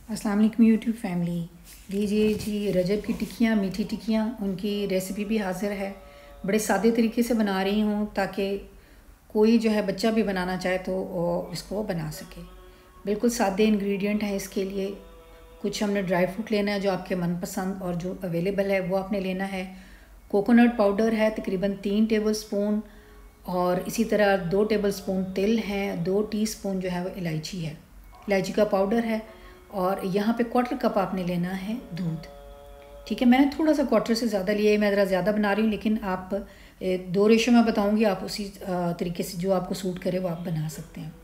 अस्सलाम वालेकुम YouTube family. लीजिए जी, रजब की टिक्कियाँ, मीठी टिक्कियाँ, उनकी रेसिपी भी हाज़िर है। बड़े सादे तरीके से बना रही हूँ ताकि कोई जो है बच्चा भी बनाना चाहे तो वो इसको बना सके। बिल्कुल सादे इंग्रेडिएंट हैं इसके लिए। कुछ हमने ड्राई फ्रूट लेना है जो आपके मनपसंद और जो अवेलेबल है वो आपने लेना है। कोकोनट पाउडर है तकरीबन 3 टेबल स्पून, और इसी तरह 2 टेबल स्पून तिल हैं, 2 टीस्पून जो है वो इलायची है, इलायची का पाउडर है। और यहाँ पे क्वार्टर कप आपने लेना है दूध। ठीक है, मैंने थोड़ा सा क्वार्टर से ज़्यादा लिया है, मैं ज़रा ज़्यादा बना रही हूँ, लेकिन आप 2 रेशो में बताऊँगी, आप उसी तरीके से जो आपको सूट करे वो आप बना सकते हैं।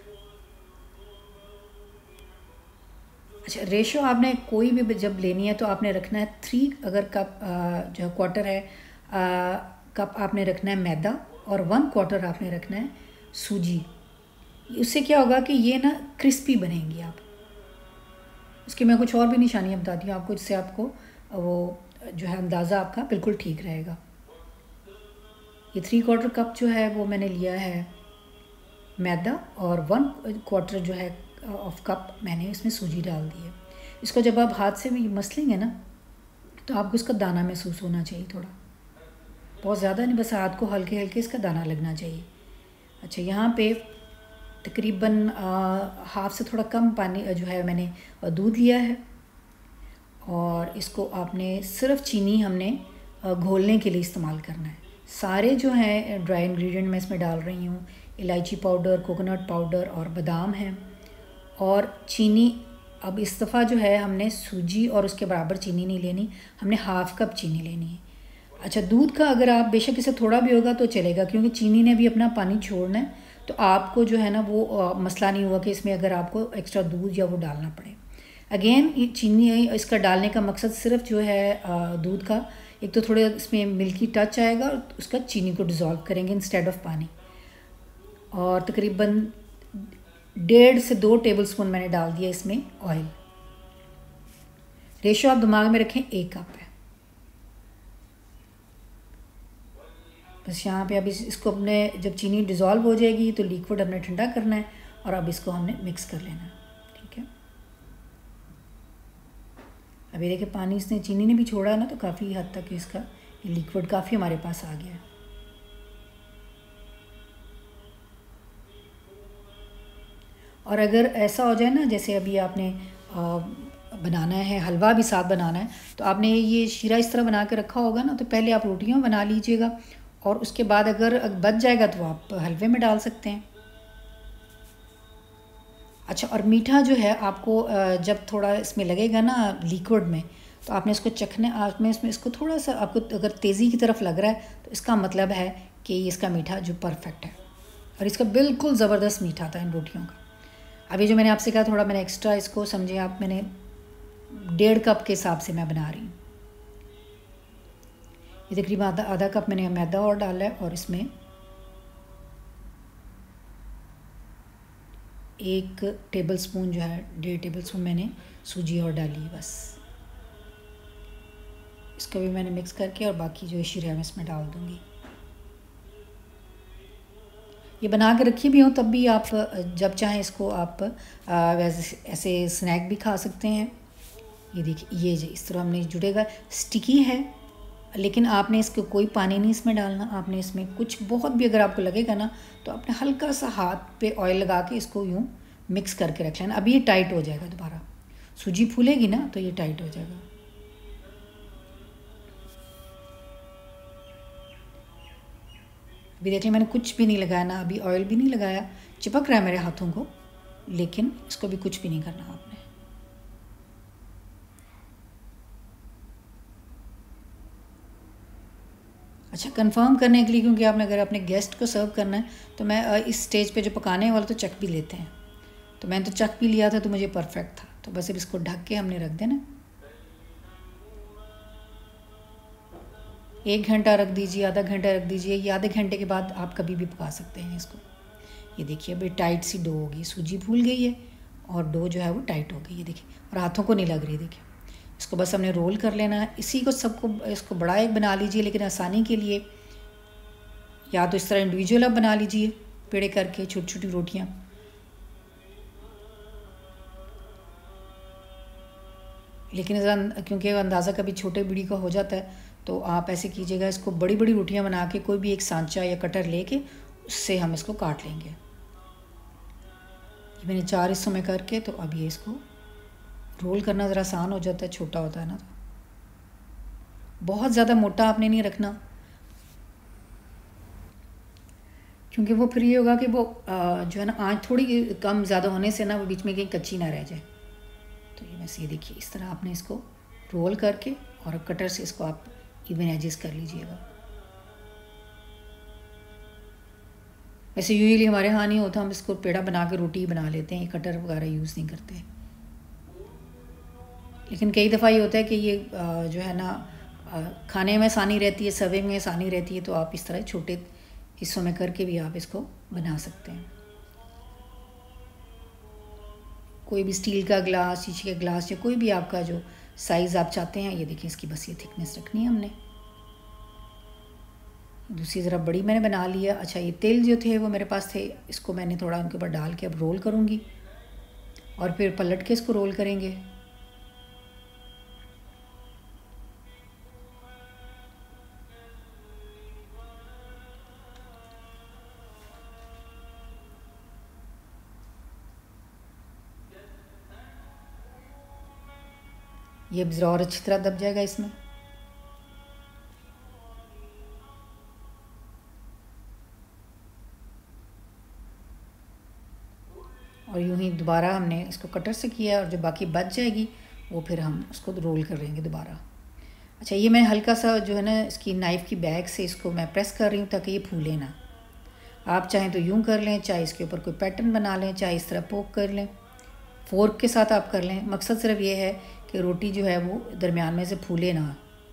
अच्छा, रेशो आपने कोई भी जब लेनी है तो आपने रखना है 3 अगर कप जो क्वार्टर है कप आपने रखना है मैदा, और 1 क्वार्टर आपने रखना है सूजी। उससे क्या होगा कि ये ना क्रिस्पी बनेंगी आप। उसकी मैं कुछ और भी निशानियाँ बताती हूँ आपको, जिससे आपको वो जो है अंदाज़ा आपका बिल्कुल ठीक रहेगा। ये 3 क्वार्टर कप जो है वो मैंने लिया है मैदा, और 1 क्वार्टर जो है ऑफ कप मैंने इसमें सूजी डाल दी है। इसको जब आप हाथ से भी मसलेंगे ना तो आपको इसका दाना महसूस होना चाहिए, थोड़ा, बहुत ज़्यादा नहीं, बस हाथ को हल्के हल्के इसका दाना लगना चाहिए। अच्छा, यहाँ पे तकरीबन हाफ से थोड़ा कम पानी जो है मैंने दूध लिया है, और इसको आपने सिर्फ चीनी हमने घोलने के लिए इस्तेमाल करना है। सारे जो हैं ड्राई इंग्रेडिएंट मैं इसमें डाल रही हूँ, इलायची पाउडर, कोकोनट पाउडर और बादाम हैं, और चीनी। अब इस दफ़ा जो है हमने सूजी और उसके बराबर चीनी नहीं लेनी, हमने हाफ़ कप चीनी लेनी है। अच्छा, दूध का अगर आप बेशक इसे थोड़ा भी होगा तो चलेगा, क्योंकि चीनी ने भी अपना पानी छोड़ना है, तो आपको जो है ना वो मसला नहीं हुआ कि इसमें अगर आपको एक्स्ट्रा दूध या वो डालना पड़े। अगेन ये चीनी इसका डालने का मकसद सिर्फ जो है दूध का, एक तो थोड़े इसमें मिल्की टच आएगा और उसका चीनी को डिज़ोल्व करेंगे इंस्टेड ऑफ पानी। और तकरीबन 1.5 से 2 टेबल स्पून मैंने डाल दिया इसमें ऑयल। रेशो आप दिमाग में रखें, 1 कप है। बस यहाँ पे अभी इसको अपने जब चीनी डिज़ोल्व हो जाएगी तो लिक्विड हमने ठंडा करना है, और अब इसको हमने मिक्स कर लेना है। ठीक है, अभी देखिए पानी इसने चीनी ने भी छोड़ा है ना, तो काफ़ी हद तक इसका लिक्विड काफ़ी हमारे पास आ गया है। और अगर ऐसा हो जाए ना, जैसे अभी आपने बनाना है, हलवा भी साथ बनाना है, तो आपने ये शीरा इस तरह बना के रखा होगा ना, तो पहले आप रोटियां बना लीजिएगा, और उसके बाद अगर बच जाएगा तो आप हलवे में डाल सकते हैं। अच्छा, और मीठा जो है आपको जब थोड़ा इसमें लगेगा ना लिक्विड में, तो आपने इसको चखना, आपने इसमें इसको थोड़ा सा, आपको अगर तेज़ी की तरफ लग रहा है तो इसका मतलब है कि इसका मीठा जो परफेक्ट है, और इसका बिल्कुल ज़बरदस्त मीठा था इन रोटियों का। अभी जो मैंने आपसे कहा थोड़ा मैंने एक्स्ट्रा इसको समझे आप, मैंने 1.5 कप के हिसाब से मैं बना रही हूँ। ये तकरीबन आधा कप मैंने मैदा और डाला है, और इसमें 1 टेबल स्पून जो है, 1.5 टेबल स्पून मैंने सूजी और डाली है बस। इसको भी मैंने मिक्स करके, और बाकी जो शीरा मैं इसमें डाल दूँगी। ये बना के रखी भी हो तब भी आप जब चाहें इसको आप वैसे ऐसे स्नैक भी खा सकते हैं। ये देखिए, ये इस तरह हमने जुड़ेगा, स्टिकी है, लेकिन आपने इसको कोई पानी नहीं इसमें डालना। आपने इसमें कुछ बहुत भी अगर आपको लगेगा ना, तो आपने हल्का सा हाथ पे ऑयल लगा के इसको यूँ मिक्स करके रख लेना। अभी ये टाइट हो जाएगा, दोबारा सूजी फूलेगी ना तो ये टाइट हो जाएगा। अभी देखिए मैंने कुछ भी नहीं लगाया ना, अभी ऑयल भी नहीं लगाया, चिपक रहा है मेरे हाथों को, लेकिन इसको भी कुछ भी नहीं करना आपने। अच्छा, कंफर्म करने के लिए, क्योंकि आपने अगर अपने गेस्ट को सर्व करना है तो मैं इस स्टेज पे जो पकाने वाले तो चख भी लेते हैं, तो मैंने तो चख भी लिया था, तो मुझे परफेक्ट था। तो बस अब इसको ढक के हमने रख देना, 1 घंटा रख दीजिए, आधा घंटा रख दीजिए, या आधे घंटे के बाद आप कभी भी पका सकते हैं इसको। ये देखिए अभी टाइट सी डो होगी, सूजी फूल गई है और डो जो है वो टाइट हो गई है, देखिए, और हाथों को नहीं लग रही। देखिए, इसको बस हमने रोल कर लेना है। इसी को सबको इसको बड़ा एक बना लीजिए, लेकिन आसानी के लिए या तो इस तरह इंडिविजुअल आप बना लीजिए, पेड़े करके छोटी छोटी रोटियाँ। लेकिन ज़रा क्योंकि अंदाज़ा कभी छोटे बीड़ी का हो जाता है, तो आप ऐसे कीजिएगा, इसको बड़ी बड़ी रोटियां बना के कोई भी एक सांचा या कटर लेके उससे हम इसको काट लेंगे। ये मैंने 4 हिस्सों में करके, तो अब ये इसको रोल करना ज़रा आसान हो जाता है, छोटा होता है ना। तो बहुत ज़्यादा मोटा आपने नहीं रखना, क्योंकि वो फिर ये होगा कि वो जो है ना आँच थोड़ी कम ज़्यादा होने से ना वो बीच में कहीं कच्ची ना रह जाए। तो ये बस ये देखिए, इस तरह आपने इसको रोल करके और कटर से इसको आप इवन एजेस कर लीजिएगा। वैसे यूजुअली हमारे यहाँ नहीं होता, हम इसको पेड़ा बना के रोटी बना लेते हैं, ये कटर वगैरह यूज़ नहीं करते। लेकिन कई दफ़ा ये होता है कि ये जो है ना खाने में आसानी रहती है, सर्विंग में आसानी रहती है, तो आप इस तरह छोटे हिस्सों में करके भी आप इसको बना सकते हैं। कोई भी स्टील का ग्लास, शीशे का ग्लास, या कोई भी आपका जो साइज़ आप चाहते हैं। ये देखिए, इसकी बस ये थिकनेस रखनी है हमने। दूसरी ज़रा बड़ी मैंने बना लिया। अच्छा, ये तिल जो थे वो मेरे पास थे, इसको मैंने थोड़ा उनके ऊपर डाल के अब रोल करूँगी और फिर पलट के इसको रोल करेंगे। ये ज़रा और अच्छी तरह दब जाएगा इसमें। और यूँ ही दोबारा हमने इसको कटर से किया, और जो बाकी बच जाएगी वो फिर हम उसको रोल कर लेंगे दोबारा। अच्छा, ये मैं हल्का सा जो है ना इसकी नाइफ़ की बैग से इसको मैं प्रेस कर रही हूँ ताकि ये फूले ना। आप चाहें तो यूँ कर लें, चाहे इसके ऊपर कोई पैटर्न बना लें, चाहे इस तरह पोक कर लें, फ़ोर्क के साथ आप कर लें। मकसद सिर्फ ये है कि रोटी जो है वो दरमियान में से फूले ना।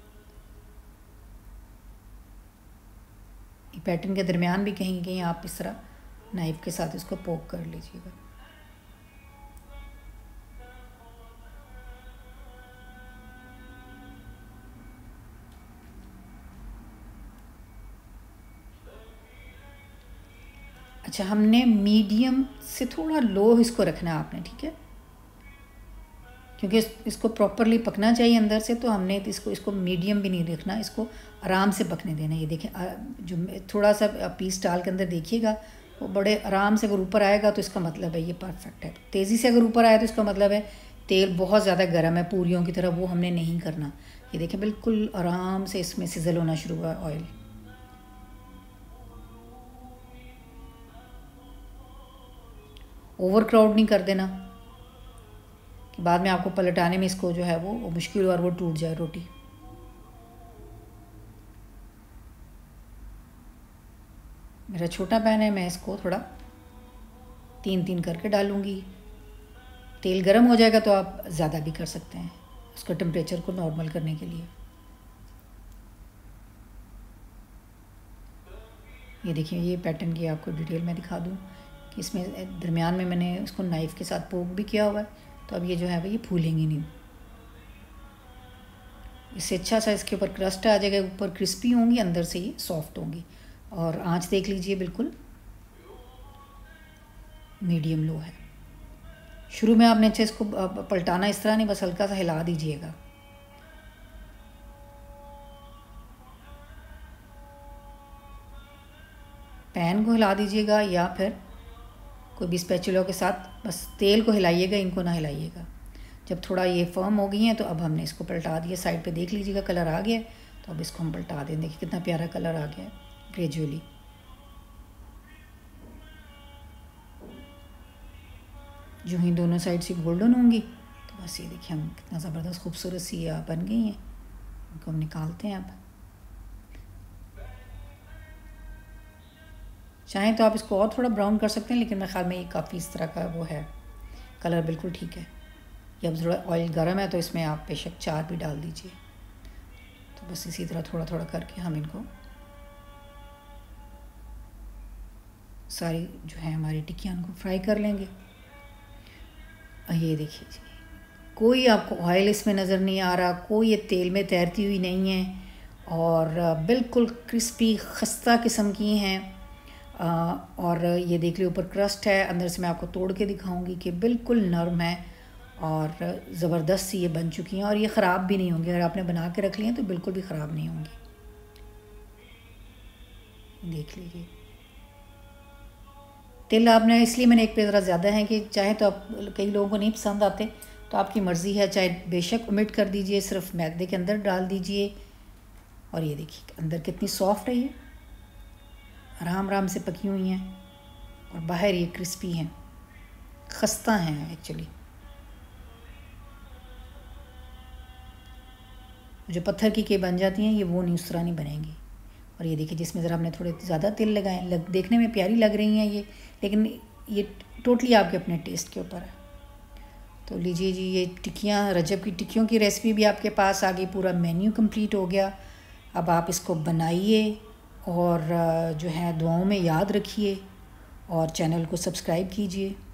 ये पैटर्न के दरमियान भी कहीं कहीं आप इस तरह नाइफ़ के साथ इसको पोक कर लीजिएगा। अच्छा, हमने मीडियम से थोड़ा लो इसको रखना है आपने, ठीक है, क्योंकि इसको प्रॉपरली पकना चाहिए अंदर से। तो हमने इसको मीडियम भी नहीं रखना, इसको आराम से पकने देना। ये देखें, जो थोड़ा सा पीस डाल के अंदर देखिएगा, वो बड़े आराम से अगर ऊपर आएगा तो इसका मतलब है ये परफेक्ट है। तेज़ी से अगर ऊपर आया तो इसका मतलब है तेल बहुत ज़्यादा गर्म है पूरियों की तरह, वो हमने नहीं करना। ये देखें, बिल्कुल आराम से इसमें सिजल होना शुरू हुआ ऑयल। ओवर क्राउड नहीं कर देना कि बाद में आपको पलटाने में इसको जो है वो मुश्किल और वो टूट जाए रोटी। मेरा छोटा पैन है, मैं इसको थोड़ा 3-3 करके डालूँगी। तेल गर्म हो जाएगा तो आप ज़्यादा भी कर सकते हैं उसका टेम्परेचर को नॉर्मल करने के लिए। ये देखिए, ये पैटर्न की आपको डिटेल में दिखा दूँ कि इसमें दरमियान में मैंने उसको नाइफ़ के साथ पोक भी किया हुआ है। तो अब ये जो है वो ये फूलेंगी नहीं, इससे अच्छा सा इसके ऊपर क्रस्ट आ जाएगा, ऊपर क्रिस्पी होंगी, अंदर से ये सॉफ्ट होंगी। और आंच देख लीजिए, बिल्कुल मीडियम लो है। शुरू में आपने अच्छे इसको पलटाना इस तरह नहीं, बस हल्का सा हिला दीजिएगा। पैन को हिला दीजिएगा या फिर कोई भी स्पैचुला के साथ बस तेल को हिलाइएगा, इनको ना हिलाइएगा। जब थोड़ा ये फर्म हो गई हैं तो अब हमने इसको पलटा दिया। साइड पे देख लीजिएगा कलर आ गया है, तो अब इसको हम पलटा दें। देखिए कितना प्यारा कलर आ गया है ग्रेजुअली। जो ही दोनों साइड से गोल्डन होंगी तो बस ये देखिए हम कितना ज़बरदस्त खूबसूरत सी बन गई हैं। उनको हम निकालते हैं। अब चाहें तो आप इसको और थोड़ा ब्राउन कर सकते हैं, लेकिन मेरे ख्याल में ये काफ़ी इस तरह का वो है, कलर बिल्कुल ठीक है। ये अब थोड़ा ऑयल गर्म है तो इसमें आप बेशक 4 भी डाल दीजिए। तो बस इसी तरह थोड़ा थोड़ा करके हम इनको सारी जो है हमारी टिक्कियाँ उनको फ्राई कर लेंगे। ये देखिए जी, कोई आपको ऑयल इसमें नज़र नहीं आ रहा, कोई ये तेल में तैरती हुई नहीं है, और बिल्कुल क्रिस्पी खस्ता किस्म की हैं। और ये देख लीजिए ऊपर क्रस्ट है, अंदर से मैं आपको तोड़ के दिखाऊंगी कि बिल्कुल नरम है और ज़बरदस्त सी ये बन चुकी हैं और ये ख़राब भी नहीं होंगी। अगर आपने बना के रख ली हैं तो बिल्कुल भी ख़राब नहीं होंगी। देख लीजिए, तिल आपने इसलिए मैंने एक पे ज़रा ज़्यादा है कि चाहे तो आप, कई लोगों को नहीं पसंद आते तो आपकी मर्ज़ी है, चाहे बेशक ओमिट कर दीजिए, सिर्फ मैदे के अंदर डाल दीजिए। और ये देखिए अंदर कितनी सॉफ्ट है, ये आराम आराम से पकी हुई हैं और बाहर ये क्रिस्पी हैं, खस्ता हैं एक्चुअली। जो पत्थर की के बन जाती हैं ये वो नहीं, उस तरह नहीं बनेंगी। और ये देखिए जिसमें ज़रा हमने थोड़े ज़्यादा तिल लगाए, देखने में प्यारी लग रही हैं ये, लेकिन ये टोटली आपके अपने टेस्ट के ऊपर है। तो लीजिए जी, ये टिक्कियाँ, रजब की टिक्कियों की रेसिपी भी आपके पास आ गई, पूरा मेन्यू कंप्लीट हो गया। अब आप इसको बनाइए और जो है दुआओं में याद रखिए और चैनल को सब्सक्राइब कीजिए।